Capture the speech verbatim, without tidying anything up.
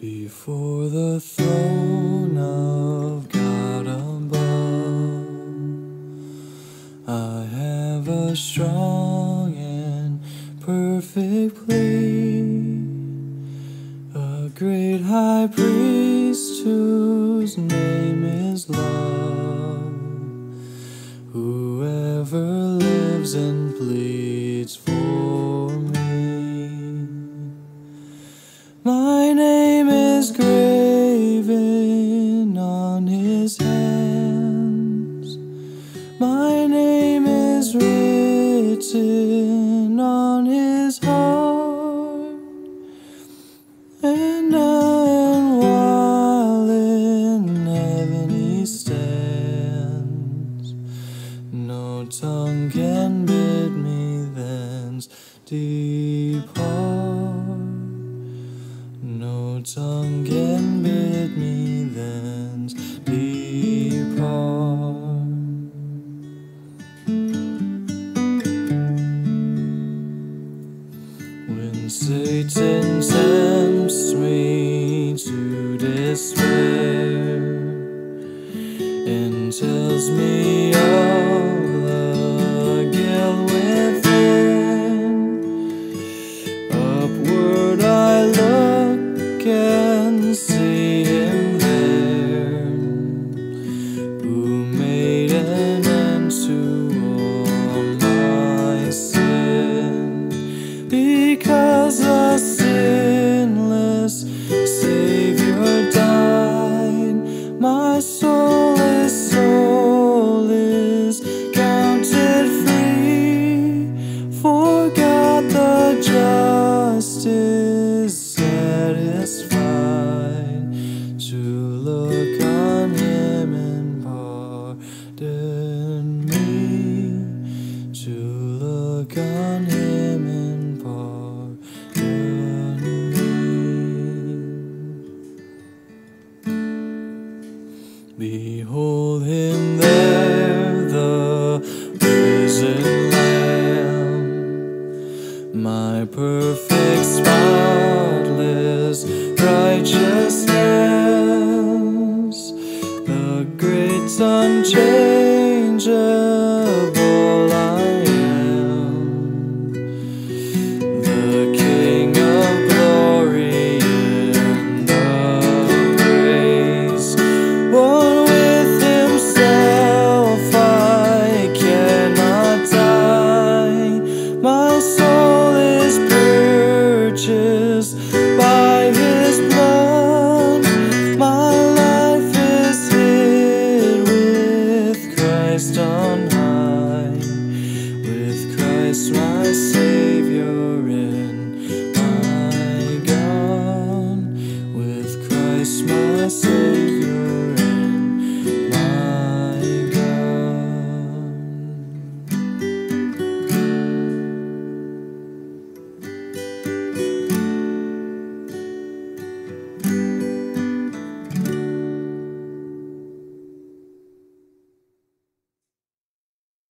Before the throne of God above, I have a strong and perfect plea, a great high priest whose name is love, whoever lives and pleads for me. My name is graven on his hands, my name is written on his heart, and now and while in heaven he stands, no tongue can bid me thence depart. No tongue can bid me thence depart. When Satan tempts me to despair and tells me of the guilt within, upward I look and see him there, who made an end to all my sin. Because a sinless Savior died, my soul is, soul is counted free, for God the just is satisfied.